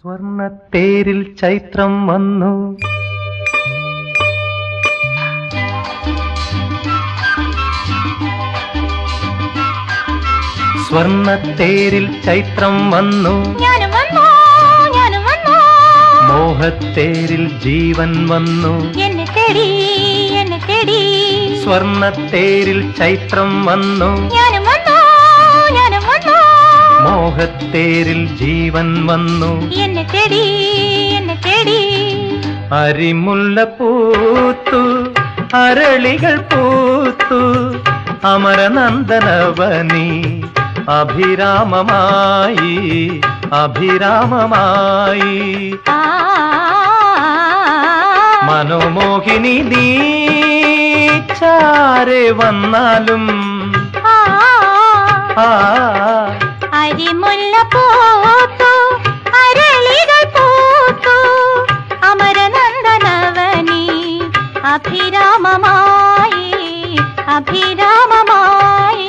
സ്വർണ്ണത്തേരിൽ ചൈത്രം വന്നു, സ്വർണ്ണത്തേരിൽ ചൈത്രം വന്നു, മോഹത്തേരിൽ ജീവൻ വന്നു, സ്വർണ്ണത്തേരിൽ ചൈത്രം വന്നു, മോഹത്തേരിൽ ജീവൻ വന്നു, അരിമുല്ല പൂത്തു അരളികൾ പൂത്തു അമരനന്ദനവനി അഭിരാമമായി അഭിരാമമായി മനോമോഹിനി നീ ചാരെ വന്നാലും അരിമുല്ല പൂത്തു അരളികൾ പൂത്തു അമരനന്ദനവനി അഭിരാമമായി അഭിരാമമായി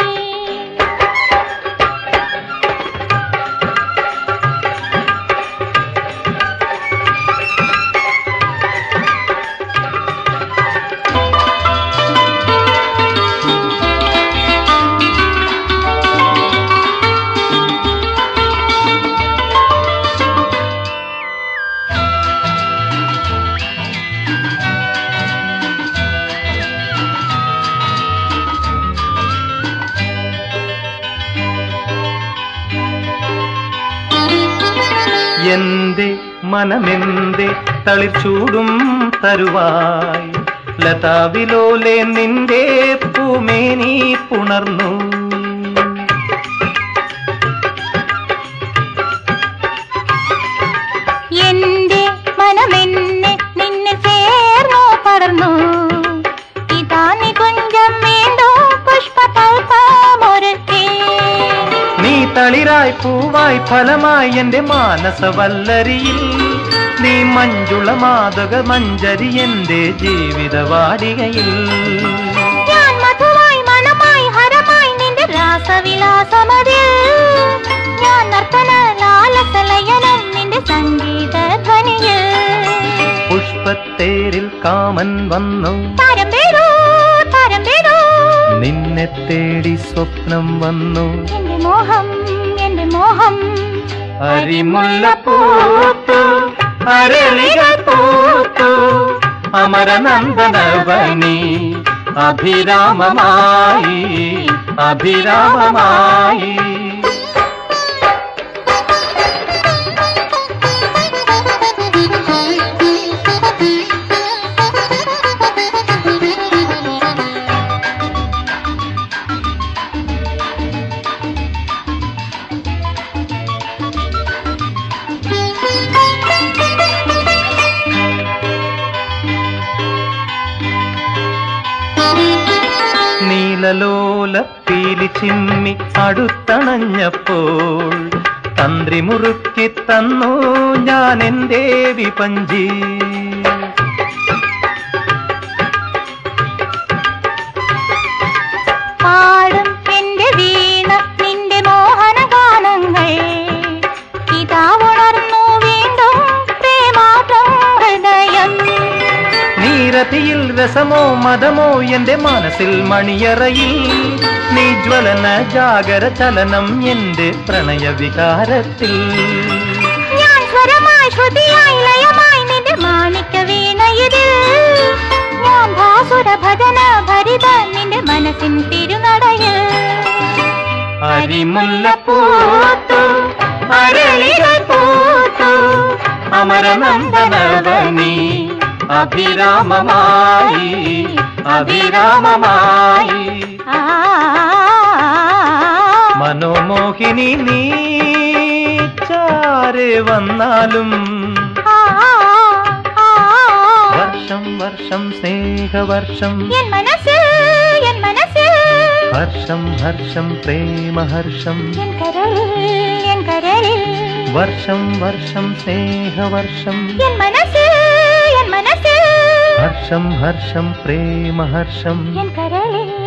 എന്റെ മനമെന്റെ തളിച്ചൂടും തരുവായി ലതാവിലോലെ നിന്റെ പൂമേനി പുണർന്നു, എന്റെ മനമെന്നെ നിന്നെ ചേർന്നു പടർന്നു, ഇതാ നീ കൊഞ്ചം വീണ്ടോ പുഷ്പതൽപമൊരുക്കി, നീ തളിരായി പൂവായി ഫലമായി എന്റെ മാനസവല്ലരിയിൽ, നീ മഞ്ജുള മാതക മഞ്ജരി എന്റെ ജീവിതവാടികയിൽ, ഞാൻ മധുവായി മണമായി ഹരമായി നിന്റെ രാസവിലാസമതിൽ, ഞാൻ നർത്തന ലാലസലയനം നിന്റെ സംഗീത ധ്വനിയിൽ, പുഷ്പത്തേരിൽ കാമൻ വന്നു താരം വീടൂ താരം വീടൂ, നിന്നെ തേടി സ്വപ്നം വന്നു, എന്റെ മോഹം എന്റെ മോഹം, അരിമുല്ല പൂത്തു അരളികൾ പൂത്തു അമരനന്ദനവനി അഭിരാമമായി അഭിരാമമായി നീലലോല പീലി ചിമ്മി അടുത്തണഞ്ഞപ്പോൾ തന്ത്രി മുറുക്കി തന്നു ഞാൻ എന്റെ വിപഞ്ചി, പാടും എന്റെ വീണ നിന്റെ മോഹന ഗാനങ്ങൾ, ഇതാ ഉണർന്നു വീണ്ടും പ്രേമാദ്രം ഹൃദയം, നീരതിയിൽ രസമോ മതമോ എന്റെ മനസ്സിൽ മണിയറയിൽ, നീ ജ്വലന ജാഗര ചലനം എന്റെ പ്രണയവികാരത്തിൽ, ഞാൻ സ്വരമായി ശ്രുതിയായി ലയമായി നിന്റെ മാണിക്യ വീണയിതിൽ, ഞാൻ ഭാസുര ഭജന ഭരിത നിന്റെ മനസ്സിൻ തിരുനടയിൽ, അരിമുല്ല പൂത്തു അരളികൾ പൂത്തു അമരനന്ദനവനി അഭിരാമമായി അഭിരാമമായി മനോമോഹിനി നീ ചാരെ വന്നാലും, വർഷം വർഷം സ്നേഹവർഷം എൻ മനസ്സിൽ ഹർഷം ഹർഷം പ്രേമഹർഷം എൻ കരളിൽ വർഷം വർഷം സ്നേഹവർഷം എൻ മനസ്സിൽ ഹർഷം ഹർഷം പ്രേമഹർഷം എൻ കരളിൽ